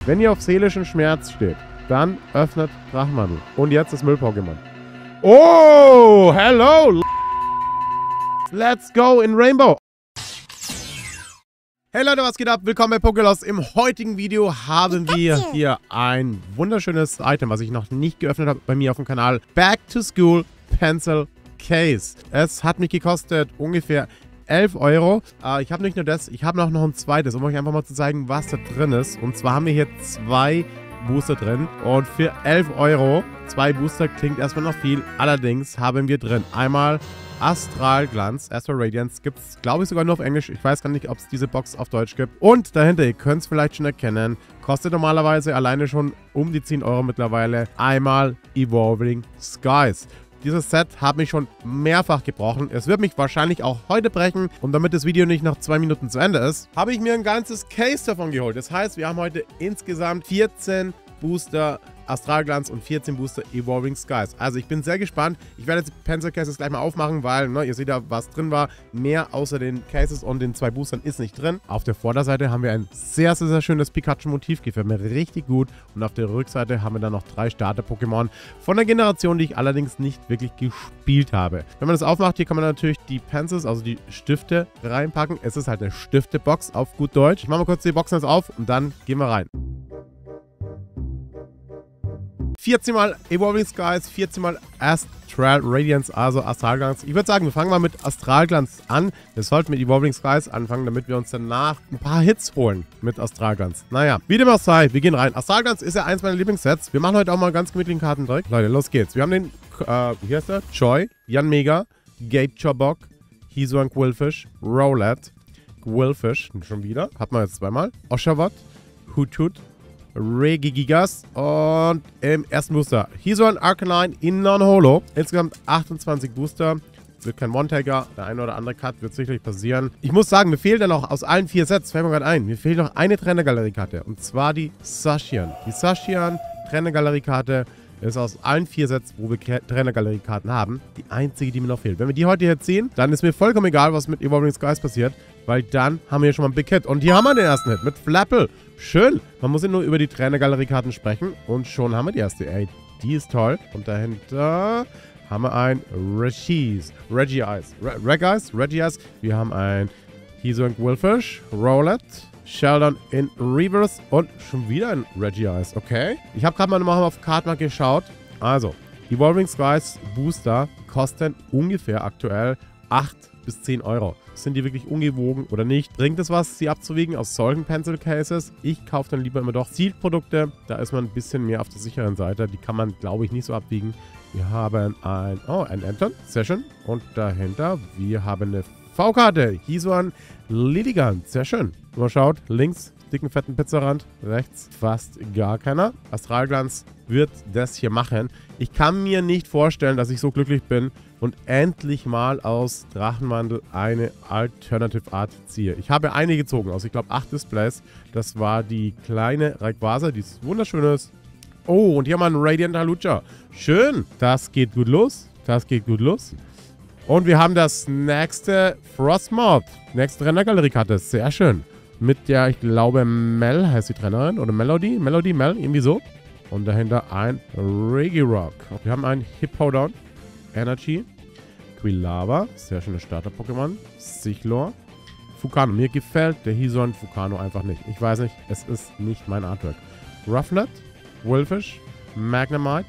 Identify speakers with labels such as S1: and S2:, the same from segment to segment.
S1: Wenn ihr auf seelischen Schmerz steht, dann öffnet Drachenmantel. Und jetzt das Müll-Pokémon. Oh, hello! Let's go in Rainbow! Hey Leute, was geht ab? Willkommen bei Pokélost. Im heutigen Video haben wir hier ein wunderschönes Item, was ich noch nicht geöffnet habe bei mir auf dem Kanal. Back to School Pencil Case. Es hat mich gekostet ungefähr 11 Euro. Ich habe nicht nur das, ich habe noch ein zweites, um euch einfach mal zu zeigen, was da drin ist. Und zwar haben wir hier zwei Booster drin. Und für 11 Euro, 2 Booster klingt erstmal noch viel. Allerdings haben wir drin einmal Astral Glanz, Astral Radiance. Gibt es, glaube ich, sogar nur auf Englisch. Ich weiß gar nicht, ob es diese Box auf Deutsch gibt. Und dahinter, ihr könnt es vielleicht schon erkennen, kostet normalerweise alleine schon um die 10 Euro mittlerweile einmal Evolving Skies. Dieses Set hat mich schon mehrfach gebrochen. Es wird mich wahrscheinlich auch heute brechen. Und damit das Video nicht nach 2 Minuten zu Ende ist, habe ich mir ein ganzes Case davon geholt. Das heißt, wir haben heute insgesamt 14 Booster Astralglanz und 14 Booster Evolving Skies. Also ich bin sehr gespannt. Ich werde jetzt die Pencil Cases gleich mal aufmachen, weil, ne, ihr seht ja, was drin war. Mehr außer den Cases und den 2 Boostern ist nicht drin. Auf der Vorderseite haben wir ein sehr, sehr, sehr schönes Pikachu-Motiv. Gefällt mir richtig gut. Und auf der Rückseite haben wir dann noch 3 Starter-Pokémon von der Generation, die ich allerdings nicht wirklich gespielt habe. Wenn man das aufmacht, hier kann man natürlich die Pencils, also die Stifte, reinpacken. Es ist halt eine Stifte-Box auf gut Deutsch. Ich mache mal kurz die Boxen jetzt auf und dann gehen wir rein. 14 mal Evolving Skies, 14 mal Astral Radiance, also Astralglanz. Ich würde sagen, wir fangen mal mit Astralglanz an. Wir sollten mit Evolving Skies anfangen, damit wir uns danach ein paar Hits holen mit Astralglanz. Naja, wie dem auch sei, wir gehen rein. Astralglanz ist ja eins meiner Lieblingssets. Wir machen heute auch mal einen ganz gemütlichen Kartentrick. Leute, los geht's. Wir haben den, wie heißt der? Choi, Yanmega, Gate-Chobok, Hisuian Qwilfish, Rowlet, Qwilfish, schon wieder, hat man jetzt zweimal, Oshawott, Hoothoot, Regigigas und im ersten Booster Hisuian Arcanine in Non-Holo. Insgesamt 28 Booster. Es wird kein One-Tagger. Der eine oder andere Cut wird sicherlich passieren. Ich muss sagen, mir fehlt dann noch aus allen 4 Sets, fällt mir gerade ein, mir fehlt noch eine Trainer-Galerie-Karte. Und zwar die Zacian. Die Zacian Trainer-Galerie-Karte ist aus allen 4 Sets, wo wir Trainer-Galerie-Karten haben, die einzige, die mir noch fehlt. Wenn wir die heute jetzt sehen, dann ist mir vollkommen egal, was mit Evolving Skies passiert, weil dann haben wir hier schon mal einen Big Hit. Und hier haben wir den ersten Hit mit Flapple. Schön. Man muss ja nur über die Trainer-Galerie-Karten sprechen und schon haben wir die erste. Ey, die ist toll. Und dahinter haben wir ein Regice. Wir haben ein Hisuian Qwilfish, Rowlet, Sheldon in Reverse und schon wieder ein Regice. Okay. Ich habe gerade mal nochmal auf Cardmark geschaut. Also, Evolving Skies Booster kosten ungefähr aktuell 8 bis 10 Euro. Sind die wirklich ungewogen oder nicht? Bringt es was, sie abzuwiegen aus solchen Pencil Cases? Ich kaufe dann lieber immer doch Sealed-Produkte. Da ist man ein bisschen mehr auf der sicheren Seite. Die kann man, glaube ich, nicht so abwiegen. Wir haben ein Anton, sehr schön. Und dahinter, wir haben eine V-Karte. Hisuian Lilligant, sehr schön. Mal schaut, links dicken, fetten Pizzarand, rechts fast gar keiner. Astralglanz wird das hier machen. Ich kann mir nicht vorstellen, dass ich so glücklich bin und endlich mal aus Drachenmantel eine Alternative Art ziehe. Ich habe eine gezogen aus, ich glaube, 8 Displays. Das war die kleine Rayquaza, die ist wunderschön ist. Oh, und hier haben wir einen Radiant Hawlucha. Schön, das geht gut los. Das geht gut los. Und wir haben das nächste Frostmoth. Nächste Rennergalerie-Karte, sehr schön. Mit der, ich glaube, Mel heißt die Trainerin. Oder Melody, Mel, irgendwie so. Und dahinter ein Regirock. Wir haben ein Hippowdon, Energy, Quilava, sehr schönes Starter-Pokémon, Sichlor, Fukano. Mir gefällt der Hisuian Fukano einfach nicht. Ich weiß nicht, es ist nicht mein Artwork. Rufflet, Qwilfish, Magnemite.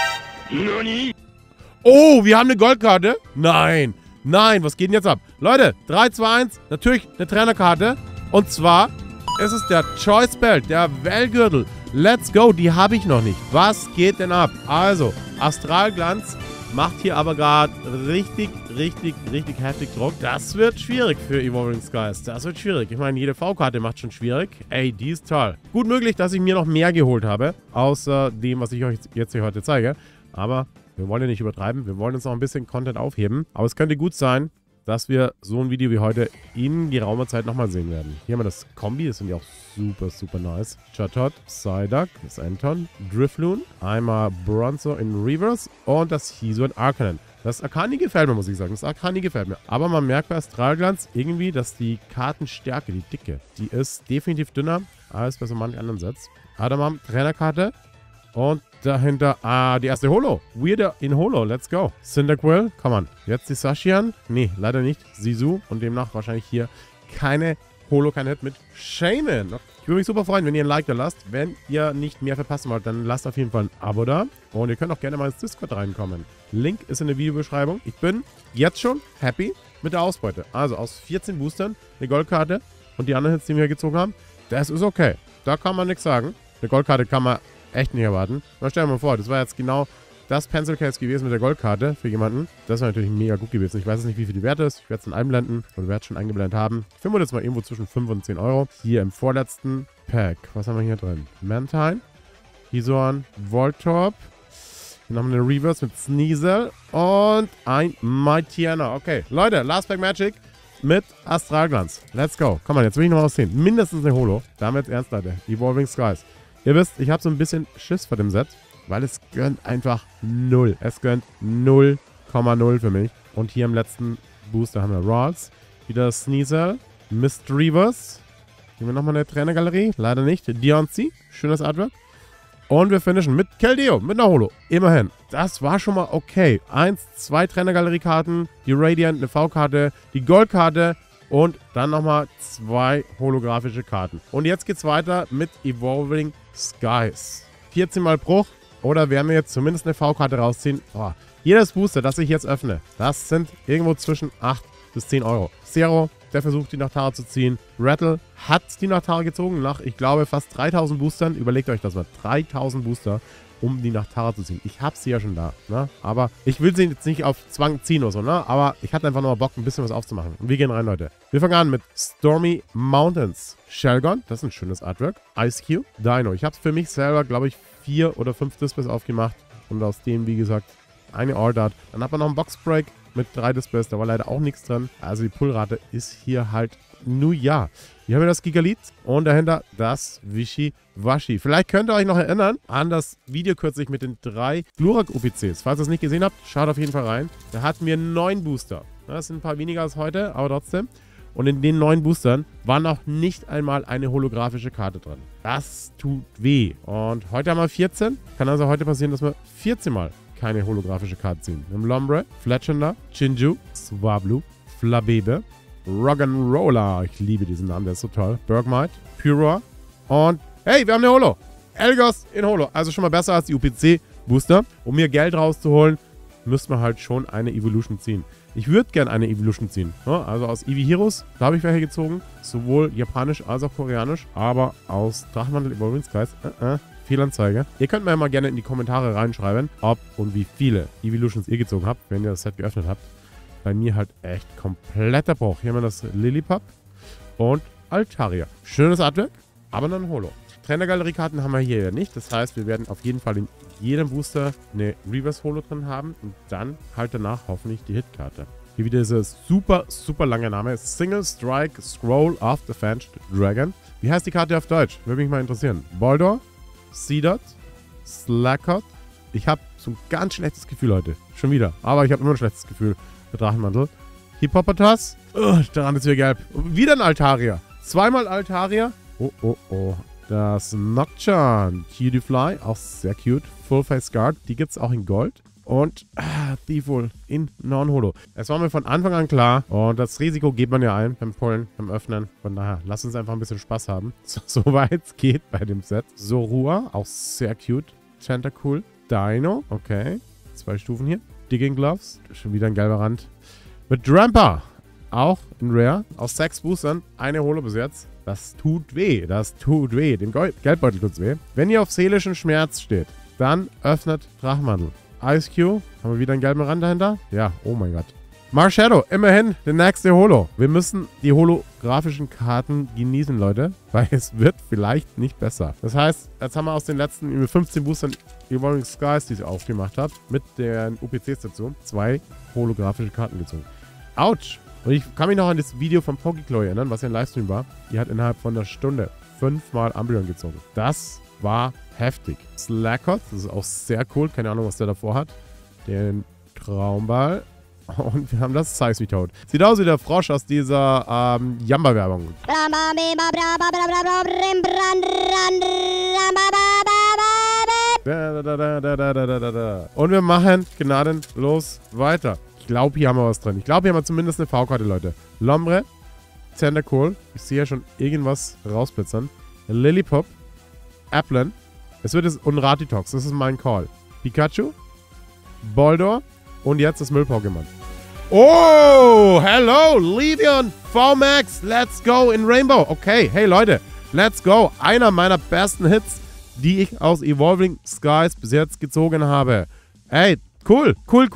S1: Nani? Oh, wir haben eine Goldkarte? Nein, nein, was geht denn jetzt ab? Leute, 3, 2, 1, natürlich eine Trainerkarte. Und zwar ist es der Choice Belt, der Wellgürtel. Let's go, die habe ich noch nicht. Was geht denn ab? Also, Astralglanz macht hier aber gerade richtig heftig Druck. Das wird schwierig für Evolving Skies. Das wird schwierig. Ich meine, jede V-Karte macht schon schwierig. Ey, die ist toll. Gut möglich, dass ich mir noch mehr geholt habe, außer dem, was ich euch jetzt hier heute zeige. Aber wir wollen ja nicht übertreiben. Wir wollen uns noch ein bisschen Content aufheben. Aber es könnte gut sein, dass wir so ein Video wie heute in geraumer Zeit nochmal sehen werden. Hier haben wir das Kombi, das sind ja auch super nice. Chatot, Psyduck, das Anton, Drifloon, einmal Bronzo in Reverse und das Hisuian Arcanine. Das Arcani gefällt mir, muss ich sagen. Das Arcani gefällt mir. Aber man merkt bei Astralglanz irgendwie, dass die Kartenstärke, die Dicke, die ist definitiv dünner Als bei so manch anderen Sets. Adamam, Trainerkarte. Und dahinter, die erste Holo. Weirder in Holo, let's go. Cyndaquil, come on. Jetzt die Sashian. Nee, leider nicht. Sisu und demnach wahrscheinlich hier keine Holo, kein Hit mit Shaman. Ich würde mich super freuen, wenn ihr ein Like da lasst. Wenn ihr nicht mehr verpassen wollt, dann lasst auf jeden Fall ein Abo da. Und ihr könnt auch gerne mal ins Discord reinkommen. Link ist in der Videobeschreibung. Ich bin jetzt schon happy mit der Ausbeute. Also aus 14 Boostern eine Goldkarte und die anderen Hits, die wir gezogen haben, das ist okay. Da kann man nichts sagen. Eine Goldkarte kann man echt nicht erwarten. Mal stellen wir mal vor, das war jetzt genau das Pencil Case gewesen mit der Goldkarte für jemanden. Das war natürlich mega gut gewesen. Ich weiß jetzt nicht, wie viel die Wert ist. Ich werde es dann einblenden oder werde es schon eingeblendet haben. Ich vermute jetzt mal irgendwo zwischen 5 und 10 Euro. Hier im vorletzten Pack. Was haben wir hier drin? Mantine, Hisuian, Voltorb. Hier noch eine Reverse mit Sneasel und ein Mightyena. Okay, Leute, Last Pack Magic mit Astralglanz. Let's go. Komm mal, jetzt will ich noch was sehen. Mindestens eine Holo. Damit ernst, Leute. Evolving Skies. Ihr wisst, ich habe so ein bisschen Schiss vor dem Set, weil es gönnt einfach 0. Es gönnt 0,0 für mich. Und hier im letzten Booster haben wir Rawls, wieder Sneasel, Misdreavers. Hier haben wir nochmal eine Trainergalerie. Leider nicht. Deontay, schönes Artwork. Und wir finishen mit Keldeo, mit einer Holo. Immerhin. Das war schon mal okay. 2 Trainergalerie-Karten, die Radiant, eine V-Karte, die Goldkarte und dann nochmal 2 holographische Karten. Und jetzt geht's weiter mit Evolving Skies. 14 mal Bruch. Oder werden wir jetzt zumindest eine V-Karte rausziehen? Oh, jedes Booster, das ich jetzt öffne, das sind irgendwo zwischen 8 bis 10 Euro. Zero, der versucht, die Nachtara zu ziehen. Rattle hat die Nachtara gezogen nach, ich glaube, fast 3000 Boostern. Überlegt euch das mal. 3000 Booster, um die Nachtara zu ziehen. Ich habe sie ja schon da, ne? Aber ich will sie jetzt nicht auf Zwang ziehen oder so, ne? Aber ich hatte einfach nur Bock, ein bisschen was aufzumachen. Und wir gehen rein, Leute. Wir fangen an mit Stormy Mountains. Shelgon, das ist ein schönes Artwork. Ice Cube, Dino. Ich habe für mich selber, glaube ich, 4 oder 5 Displays aufgemacht. Und aus denen, wie gesagt, eine All-Dart. Dann hat man noch einen Boxbreak mit 3 Displays. Da war leider auch nichts drin. Also die Pullrate ist hier halt nur ja. Hier haben wir das Gigalit und dahinter das Wischiwaschi. Vielleicht könnt ihr euch noch erinnern an das Video kürzlich mit den 3 Glurak-OPCs. Falls ihr es nicht gesehen habt, schaut auf jeden Fall rein. Da hatten wir 9 Booster. Das sind ein paar weniger als heute, aber trotzdem. Und in den 9 Boostern war noch nicht einmal eine holographische Karte drin. Das tut weh. Und heute haben wir 14. Kann also heute passieren, dass wir 14 Mal keine holographische Karte ziehen. Wir haben Lombre, Fletchender, Chinju, Swablu, Flabebe, Rock'n'Roller. Ich liebe diesen Namen, der ist so toll. Bergmite, Pyrrha und hey, wir haben eine Holo. Elgos in Holo. Also schon mal besser als die UPC-Booster. Um mir Geld rauszuholen, müsste man halt schon eine Evolution ziehen. Ich würde gerne eine Evolution ziehen. Ja, also aus Eevee Heroes, da habe ich welche gezogen. Sowohl japanisch als auch koreanisch. Aber aus Drachenmantel Evolving Skies, Fehlanzeige. Ihr könnt mir mal gerne in die Kommentare reinschreiben, ob und wie viele Evolutions ihr gezogen habt, wenn ihr das Set geöffnet habt. Bei mir halt echt kompletter Bruch. Hier haben wir das Lillipup und Altaria. Schönes Artwork, aber dann Holo. Trainergalerie-Karten haben wir hier ja nicht. Das heißt, wir werden auf jeden Fall in jedem Booster eine Reverse-Holo drin haben und dann halt danach hoffentlich die Hitkarte. Hier wieder dieser super, super lange Name. Single Strike Scroll of the Fanged Dragon. Wie heißt die Karte auf Deutsch? Würde mich mal interessieren. Boldor, Seedot, Slackot. Ich habe so ein ganz schlechtes Gefühl heute. Schon wieder. Aber ich habe immer ein schlechtes Gefühl mit Drachenmantel. Hippopotas. Daran ist wieder gelb. Wieder ein Altaria. 2-mal Altaria. Oh, oh, oh. Das Nocturne. Cutie-Fly. Auch sehr cute. Full Face Guard. Die gibt es auch in Gold. Und Thieful in Non-Holo. Es war mir von Anfang an klar. Und das Risiko geht man ja ein beim Pullen, beim Öffnen. Von daher, lasst uns einfach ein bisschen Spaß haben. Soweit es geht bei dem Set. Zorua. Auch sehr cute. Tentacool. Dino. Okay. 2 Stufen hier. Digging Gloves. Schon wieder ein gelber Rand. Mit Dramper. Auch in Rare. Aus 6 Boostern. Eine Holo bis jetzt. Das tut weh. Das tut weh. Dem Geldbeutel tut's weh. Wenn ihr auf seelischen Schmerz steht, dann öffnet Drachenmantel. Ice Cube. Haben wir wieder einen gelben Rand dahinter? Ja. Oh mein Gott. Marshadow. Immerhin der nächste Holo. Wir müssen die holografischen Karten genießen, Leute. Weil es wird vielleicht nicht besser. Das heißt, jetzt haben wir aus den letzten 15 Boostern Evolving Skies, die ich aufgemacht habe, mit den UPCs dazu, 2 holographische Karten gezogen. Autsch! Und ich kann mich noch an das Video von PokéCloy erinnern, was ja ein Livestream war. Die hat innerhalb von einer Stunde 5-mal Umbreon gezogen. Das war heftig. Slackot, das ist auch sehr cool. Keine Ahnung, was der davor hat. Den Traumball. Und wir haben das Seismitoad. Sieht aus wie der Frosch aus dieser Jamba-Werbung. Und wir machen gnadenlos weiter. Ich glaube, hier haben wir was drin. Ich glaube, hier haben wir zumindest eine V-Karte, Leute. Lombre, Tentacool. Ich sehe ja schon irgendwas rausblitzern. Lillipup, Applin. Es wird jetzt Ratitox. Das ist mein Call. Pikachu, Boldor und jetzt das Müll-Pokémon. Oh, hello, Levion VMAX. Let's go in Rainbow. Okay, hey Leute, let's go. Einer meiner besten Hits, die ich aus Evolving Skies bis jetzt gezogen habe. Ey, cool.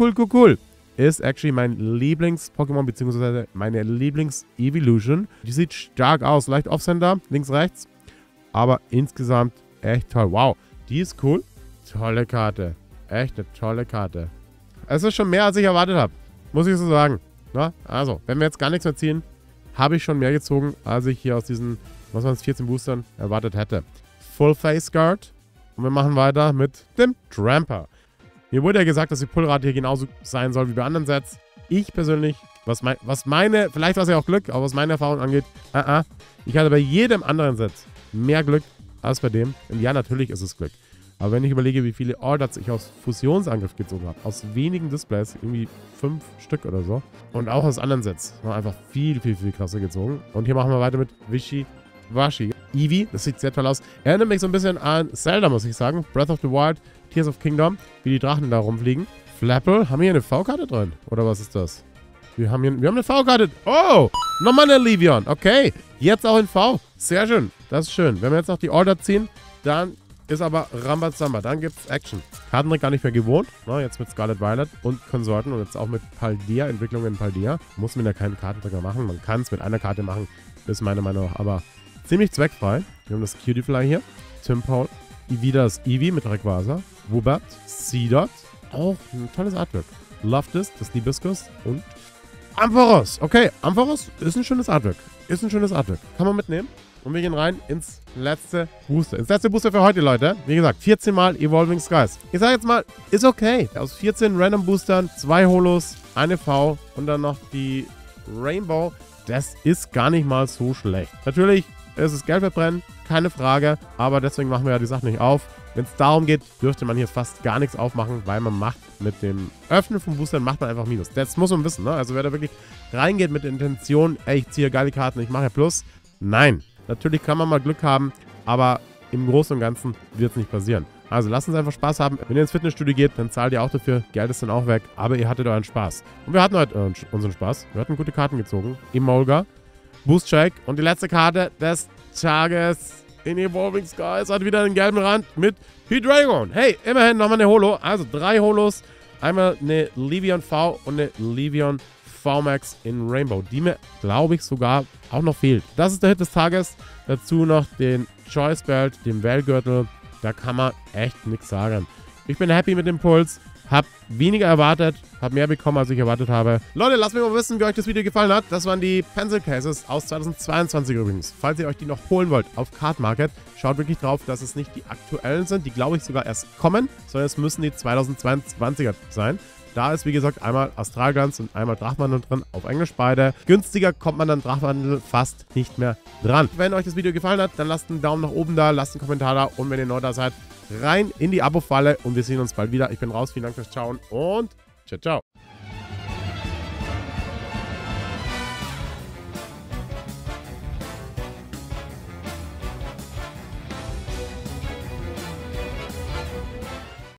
S1: Ist actually mein Lieblings-Pokémon, beziehungsweise meine Lieblings-Evolution. Die sieht stark aus. Leicht Off-Center, links, rechts. Aber insgesamt echt toll. Wow, die ist cool. Tolle Karte. Echt eine tolle Karte. Es ist schon mehr, als ich erwartet habe. Muss ich so sagen. Na, also, wenn wir jetzt gar nichts mehr ziehen, habe ich schon mehr gezogen, als ich hier aus diesen, was waren es, 14 Boostern erwartet hätte. Full Face Guard. Und wir machen weiter mit dem Tramper. Mir wurde ja gesagt, dass die Pullrate hier genauso sein soll wie bei anderen Sets. Ich persönlich, was meine, vielleicht war es ja auch Glück, aber was meine Erfahrung angeht, ich hatte bei jedem anderen Set mehr Glück als bei dem. Und ja, natürlich ist es Glück. Aber wenn ich überlege, wie viele Orders ich aus Fusionsangriff gezogen habe, aus wenigen Displays, irgendwie 5 Stück oder so, und auch aus anderen Sets, war einfach viel krasser gezogen. Und hier machen wir weiter mit Wischiwashi. Eevee, das sieht sehr toll aus. Erinnert mich so ein bisschen an Zelda, muss ich sagen. Breath of the Wild, Tears of Kingdom, wie die Drachen da rumfliegen. Flapple, haben wir hier eine V-Karte drin? Oder was ist das? Wir haben eine V-Karte. Oh, nochmal eine Levion. Okay, jetzt auch in V. Sehr schön, das ist schön. Wenn wir jetzt noch die Order ziehen, dann ist aber Rambazamba. Dann gibt es Action. Kartentrick gar nicht mehr gewohnt. Na, jetzt mit Scarlet Violet und Konsorten und jetzt auch mit Paldea, Entwicklungen in Paldea. Muss man ja keinen Kartentrick mehr machen. Man kann es mit einer Karte machen, ist meine Meinung nach aber ziemlich zweckfrei. Wir haben das Cutiefly hier. Tympole. Wieder das Eevee mit Rayquaza. Woobat. Seedot. Auch ein tolles Artwork. Loftus, das Libiscus und Ampharos. Okay, Ampharos ist ein schönes Artwork. Kann man mitnehmen. Und wir gehen rein ins letzte Booster. Ins letzte Booster für heute, Leute. Wie gesagt, 14 Mal Evolving Skies. Ich sage jetzt mal, ist okay. Aus 14 Random Boostern, 2 Holos, eine V und dann noch die Rainbow. Das ist gar nicht mal so schlecht. Natürlich ist es Geld verbrennen, keine Frage. Aber deswegen machen wir ja die Sache nicht auf. Wenn es darum geht, dürfte man hier fast gar nichts aufmachen, weil man macht mit dem Öffnen von Boostern, macht man einfach Minus. Das muss man wissen, ne? Also wer da wirklich reingeht mit der Intention, ey, ich ziehe geile Karten, ich mache ja Plus. Nein. Natürlich kann man mal Glück haben, aber im Großen und Ganzen wird es nicht passieren. Also lasst uns einfach Spaß haben. Wenn ihr ins Fitnessstudio geht, dann zahlt ihr auch dafür. Geld ist dann auch weg, aber ihr hattet euren Spaß. Und wir hatten heute unseren Spaß. Wir hatten gute Karten gezogen. Emolga, Boost Shake und die letzte Karte des Tages in Evolving Skies hat wieder einen gelben Rand mit Hydreigon. Hey, immerhin nochmal eine Holo. Also 3 Holos. Einmal eine Levion V und eine Levion VMAX in Rainbow, die mir, glaube ich, sogar auch noch fehlt. Das ist der Hit des Tages. Dazu noch den Choice Belt, den Wellgürtel. Da kann man echt nichts sagen. Ich bin happy mit dem Puls. Hab weniger erwartet. Hab mehr bekommen, als ich erwartet habe. Leute, lasst mich mal wissen, wie euch das Video gefallen hat. Das waren die Pencil Cases aus 2022 übrigens. Falls ihr euch die noch holen wollt auf Card Market, schaut wirklich drauf, dass es nicht die aktuellen sind, die, glaube ich, sogar erst kommen, sondern es müssen die 2022er sein. Da ist, wie gesagt, einmal Astralglanz und einmal Drachwandel drin, auf Englisch beide. Günstiger kommt man dann Drachwandel fast nicht mehr dran. Wenn euch das Video gefallen hat, dann lasst einen Daumen nach oben da, lasst einen Kommentar da und wenn ihr neu da seid, rein in die Abo-Falle und wir sehen uns bald wieder. Ich bin raus, vielen Dank fürs Schauen und ciao, ciao.